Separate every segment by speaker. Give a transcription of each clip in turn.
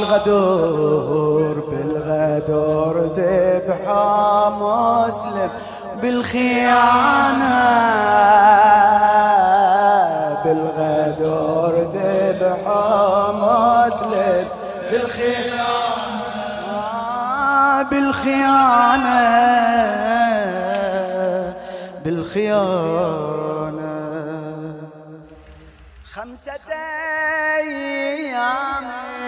Speaker 1: بالغدور ذبحه مسلم بالخيانة، بالغدور ذبحه مسلم بالخيانة، بالخيانة، بالخيانة. 5 أيام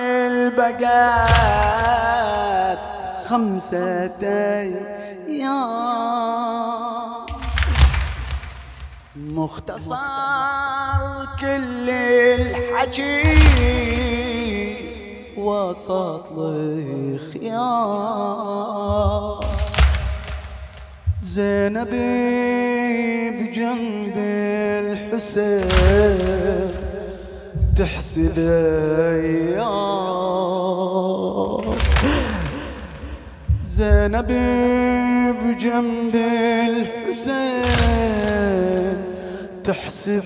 Speaker 1: البقات، 5 أيام، مختصر كل الحكي وسط الخيام. زينب بجنب الحسين تحسب ايام، زينب بجنب الحسين تحسب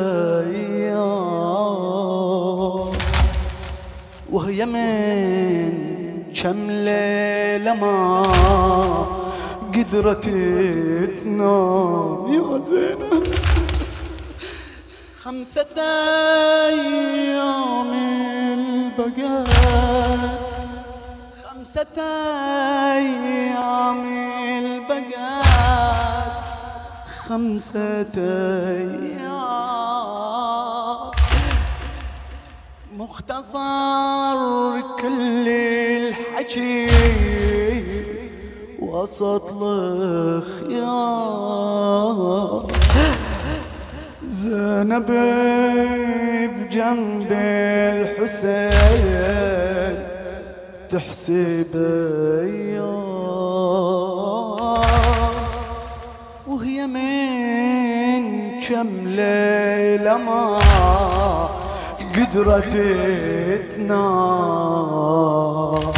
Speaker 1: ايام. وهي من كم ليلة ما قدرت تنام يا زينب. 5 أيام البقات، 5 أيام البقات، 5 أيام، مختصر كل الحكي وسط الخيام. زينب بجنب الحسين تحسب ايام، وهي من كم ليلة ما قدرت تنام.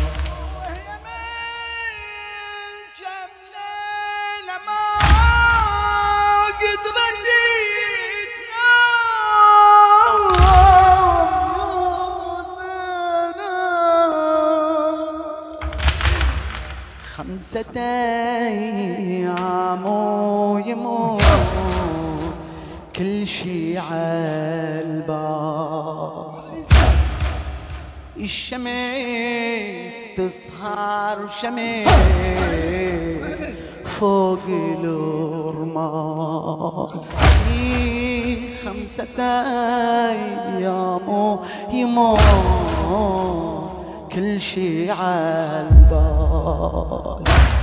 Speaker 1: خمسة أيام ويموت كل شي عالبال، الشمس تسهر شمس فوق الرمال. 5 أيام ويموت كل شي عالبال،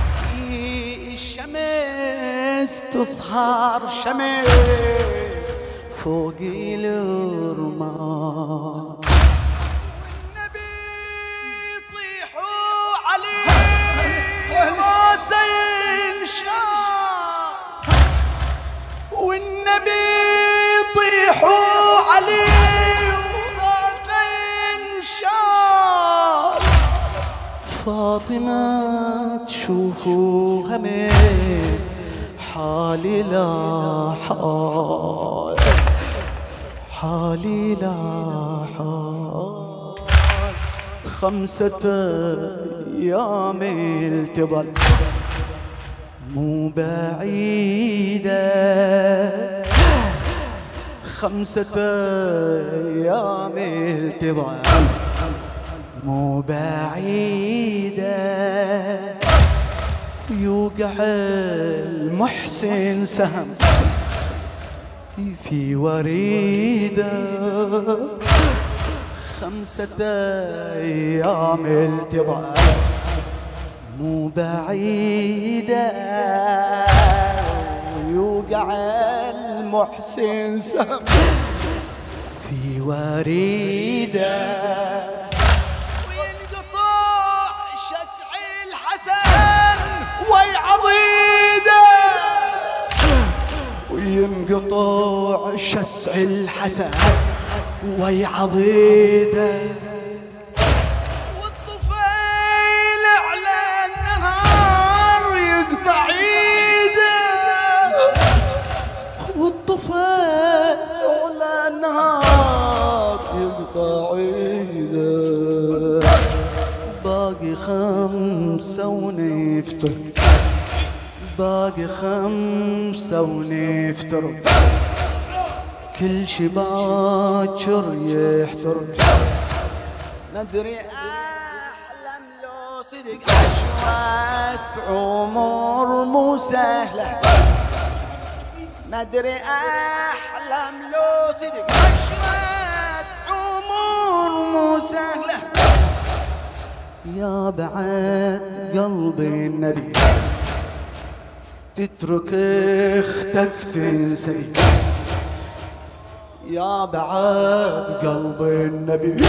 Speaker 1: الشمس تسهر شمس فوق الرمال. والنبي يطيحوا عليه راسه ينشال، والنبي يطيحوا عليه راسه ينشال. فاطمة تشوفوها من حالي لا حال، حالي لا حال. 5 أيام التظل مو بعيدة، 5 أيام التظل مو بعيدة. يوقع المحسن سهم في وريده، 5 أيام التظل مو بعيدة. يوقع المحسن سهم في وريده، وينقطع شسع الحسن ويعضيده. والطفيل على النهار يقطع ايده، والطفيل على النهار يقطع ايده. ونفترق، باقي 5 ونفترق، كل شي باكر يحترق. مدري احلم لو صدق، عشرة عمر مو سهلة. مدري احلم لو صدق، عشرة عمر مو سهلة. يا بعد قلبي النبي تترك اختك تنسبي، يا بعد قلبي النبي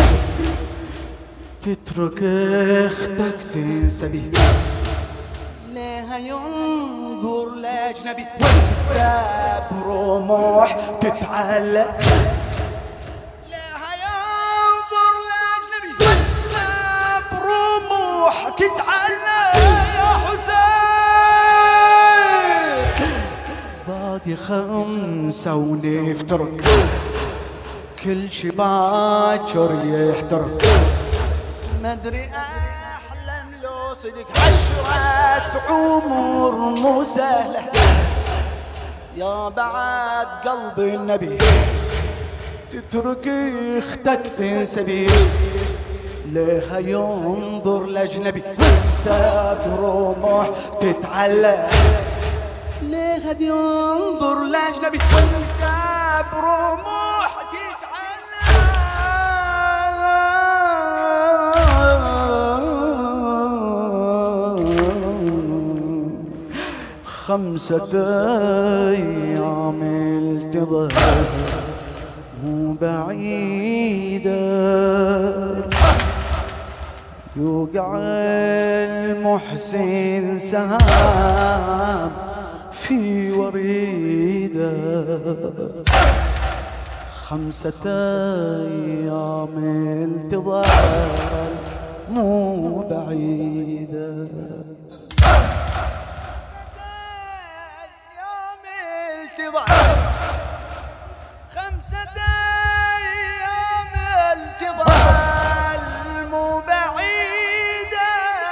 Speaker 1: تترك اختك تنسبي. ليها ينظر لاجنبي وانت برموح تتعلق، ليها ينظر لاجنبي وانت برموح تتعلق. يا حسين باقي 5 ونفترق، كل شي باكر يحترق. مدري احلم لو صدق، 10 عمر مو سهلة. يا بعد قلبي النبي تترك اختك تنسبي، ليها ينظر لاجنبي وانت برموح تتعلق. ليها ينظر لاجنبي وانت برموح تتعلق. 5 أيام التظى مو بعيدة، يوقع المحسن سهام في وريده. 5 أيام التظى مو بعيدة. 5 أيام التظل مو بعيدة،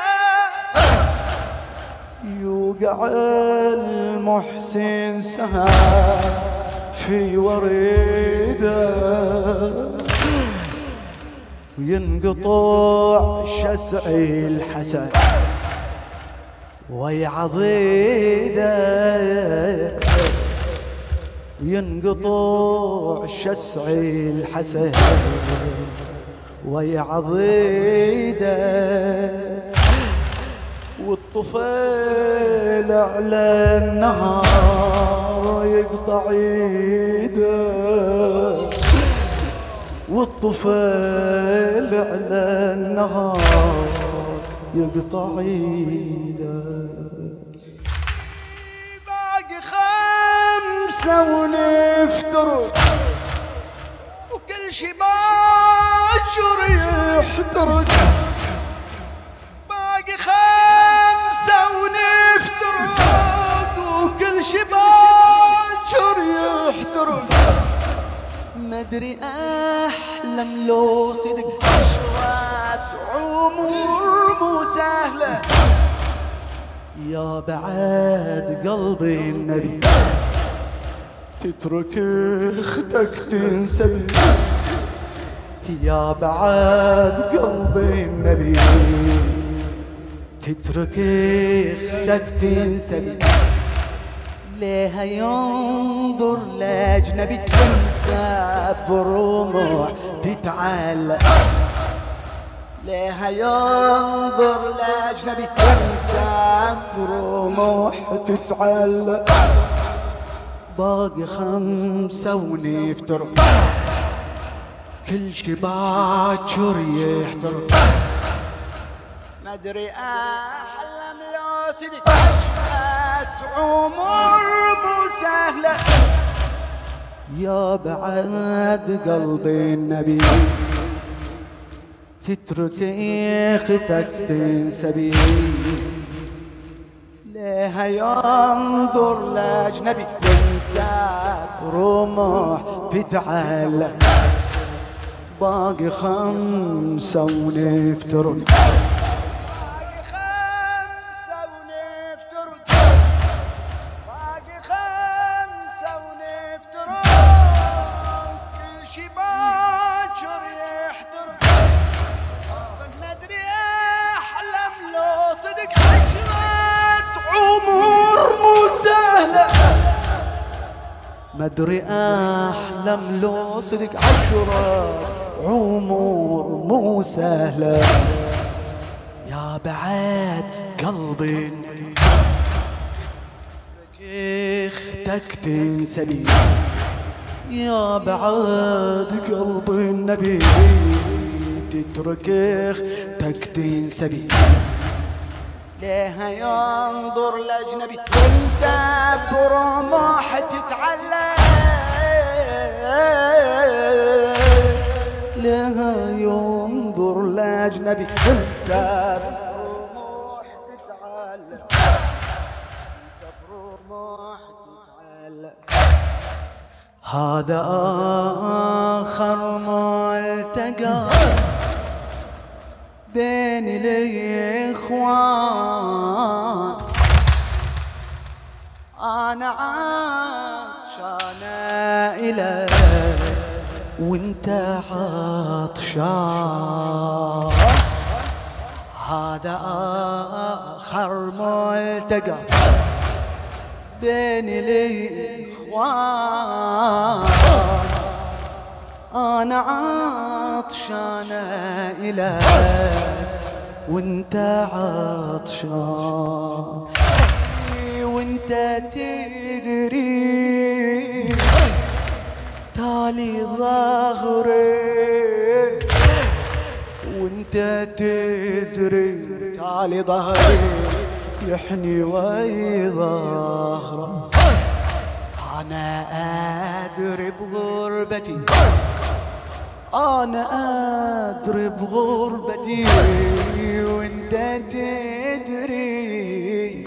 Speaker 1: يوقع المحسن سهام في وريده، وينقطع شسع الحسن ويعضيده، ينقطع شسع الحسن ويعضيده، والطفيل على النهار يقطع ايده، والطفيل على النهار يقطع ايده. باقي 5 ونفترق، وكل شي باكر يحترق. باقي 5 ونفترق، وكل شي باكر يحترق. مدري احلم لو صدق، 10 عمر مو سهلة. يا بعد قلبي النبي تترك اختك تنسبي، يا بعد قلبي النبي تترك اختك تنسبي. ليها ينظر لاجنبي وانت برموح تتعلق، ليها ينظر لاجنبي وانت برموح تتعلق. باقي 5 ونفترق، كل شي باكر يحترق. مدري احلم لو صدق، 10 عمر مو سهلة. يا بعد قلبي النبي تترك اختك تنسبي، ليها ينظر لاجنبي وانت برموح تتعلق. باقي 5 ونفترق، باقي 5 ما ادري احلم لو صدق عشرة عمر مو سهلة يا بعد قلبي اختك تنسلي يا بعد قلب النبي تترك اختك تنسلي ليها ينظر الاجنبي وانت برمح تتعلق ليها ينظر الاجنبي وانت برمح تتعلق انت برمح تتعلق هذا آخر ما التقى بين الإخوان أنا عطشانة إليك وانت عطشان هذا آخر ملتقى بين الإخوان أنا عطشانة إليك وانت عطشان وانت تدري تالي ظهري وانت تدري تالي ظهري يحني وي ظهره أنا أدري بغربتي أنا أدري بغربتي وانت تدري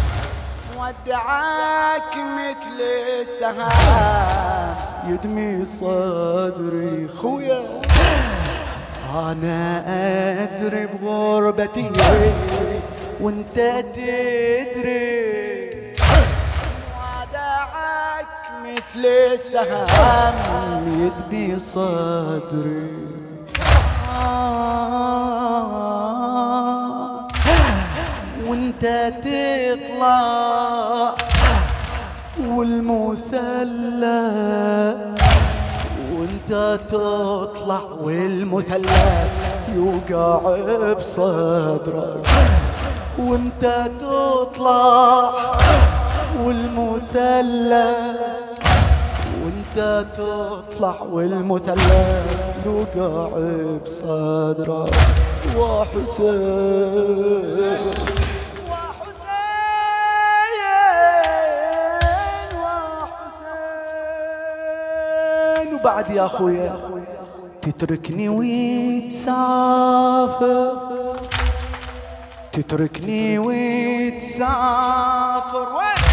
Speaker 1: ودعك مثل السهام يدمي صدري خويا أنا أدري بغربتي وانت تدري ودعك مثل السهام يدمي صدري وانت تطلع والمثلى وانت تطلع والمثلى يوقع بصدرك وانت تطلع والمثلى وانت تطلع والمثلى يوقع بصدرك وحسين بعد يا أخويا تتركني وتسافر تتركني وتسافر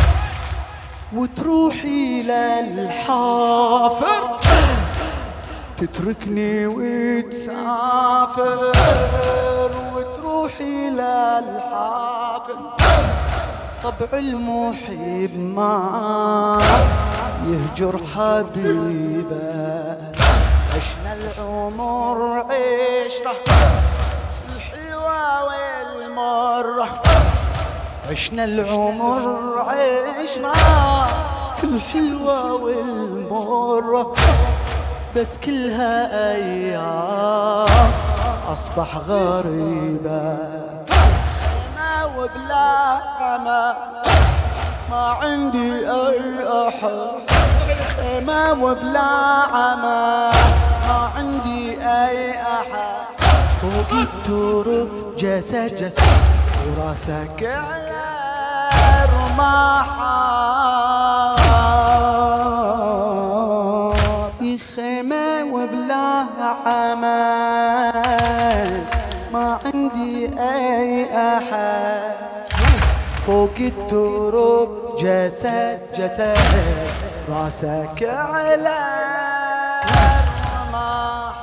Speaker 1: وتروحي للحافر تتركني وتسافر وتروحي للحافر طبع المحب ما يهجر حبيبه عشنا العمر عشرة في الحلوة والمرة عشنا العمر عشرة في الحلوة والمرة بس كلها أيام أصبح غريبة ما وبلا أمان ما عندي أي أحد ما وبلا عمى ما عندي أي أحد فوق التراب جسد جسد وراسك على الرماح يخيمة وبلا عمى ما عندي أي أحد فوق التراب جسد جسد راسك على الرماح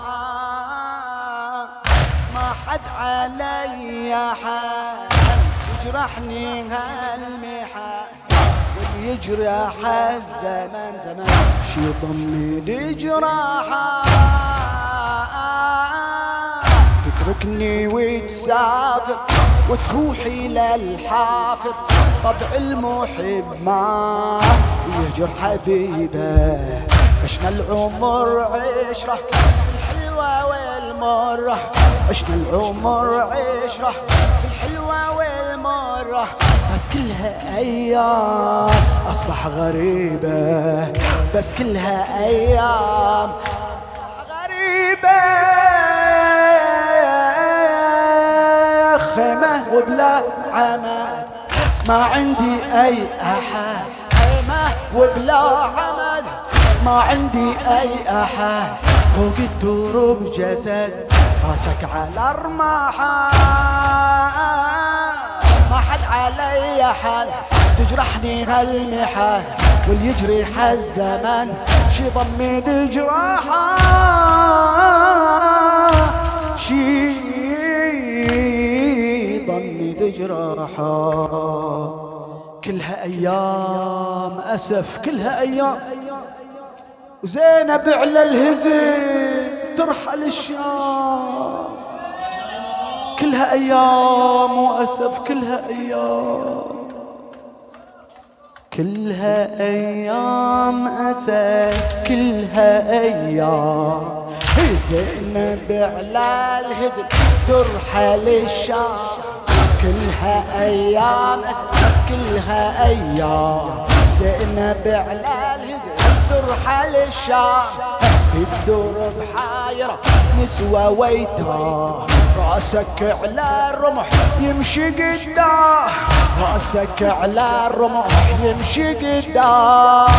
Speaker 1: ما حد علي حد يجرحني هالمحن واللي يجرح الزمن زمان شي ضمي لجراحه تتركني وتسافر وتروحي للحافر طبع المحب ما يهجر حبيبه. عشنا العمر عشرة في الحلوة والمرة، عشنا العمر عشرة في الحلوة والمرة، بس كلها أيام أصبح غريبة، بس كلها أيام غريبة. خيمة وبلا عمد ما عندي أي أحد، خيمة وبلا عمد ما عندي أي أحد، فوق الدروب جسد راسك على الرماحة، ما حد علي حد تجرحني هالمحن، واليجري حالزمن شي ضمد جراحه، شي ضمد جراحه. كلها أيام أسف، كلها أيام، وزينب على الهزم ترحل الشام. كلها أيام وأسف، كلها أيام، كلها أيام أسف، كلها أيام. زينب على الهزم ترحل الشام. كلها أيام أسف، كلها أيام. زينب على الهزم ترحل الشام. الدور بحايرة نسوى ويتاه، راسك على الرمح يمشي قدام، راسك على الرمح يمشي قدام.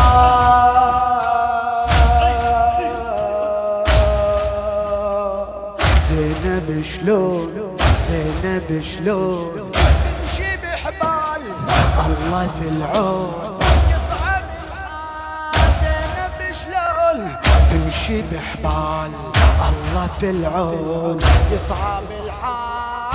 Speaker 1: زينب شلون، زينب شلون تمشي بحبال الله في العون، يصعب الحال. زينب شلون تمشي بحبال الله في العون، يصعب الحال.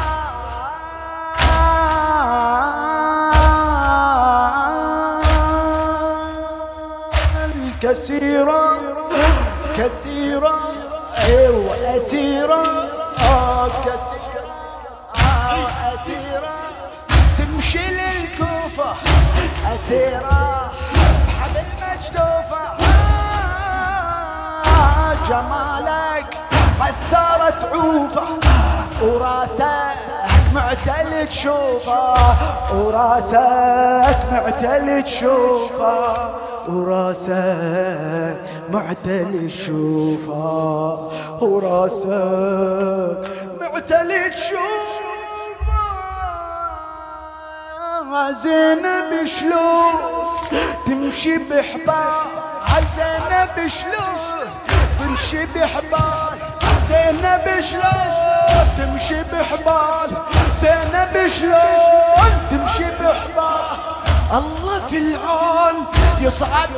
Speaker 1: كثيرة كثيرة ايوه اسيرة، كثيرة اسيرة تمشي للكوفة، اسيرة بحبل مجتوفة. جمالك عثرت عوفة، وراسك معتل تشوفه، وراسك معتل تشوفه، وراسك معتل تشوفه، وراسك معتل تشوفه. زينب شلون تمشي بحبال، زينب شلون تمشي بحبال، زينب شلون تمشي بحبال، زينب شلون تمشي بحبال. الله في العون يصعب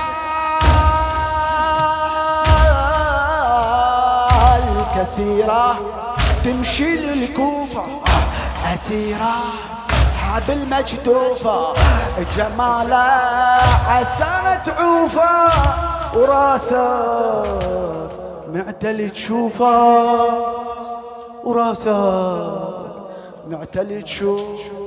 Speaker 1: الحال. كثيرة تمشي للكوفة، أسيرة حبل مجتوفة. جمالة عثرت عوفة، وراسك معتل تشوفه، وراسك معتل تشوفه.